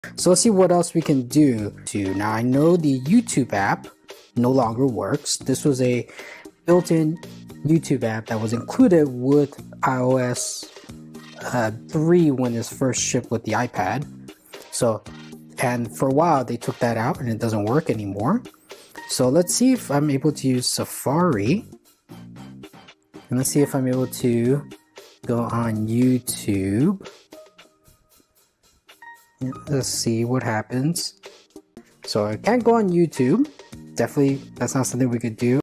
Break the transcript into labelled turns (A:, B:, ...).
A: So let's see what else we can do. Now I know the YouTube app no longer works. This was a built-in YouTube app that was included with iOS 3 when it's first shipped with the iPad. So, and for a while they took that out and it doesn't work anymore. So let's see if I'm able to use Safari. And let's see if I'm able to go on YouTube. Let's see what happens. So I can't go on YouTube. Definitely, that's not something we could do.